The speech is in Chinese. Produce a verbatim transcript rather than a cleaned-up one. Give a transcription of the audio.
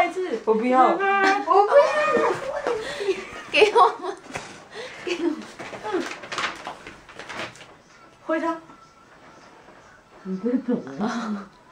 再一次。 我不要。我不要。 给我们，给我们。 嗯。回家。 你别走啊！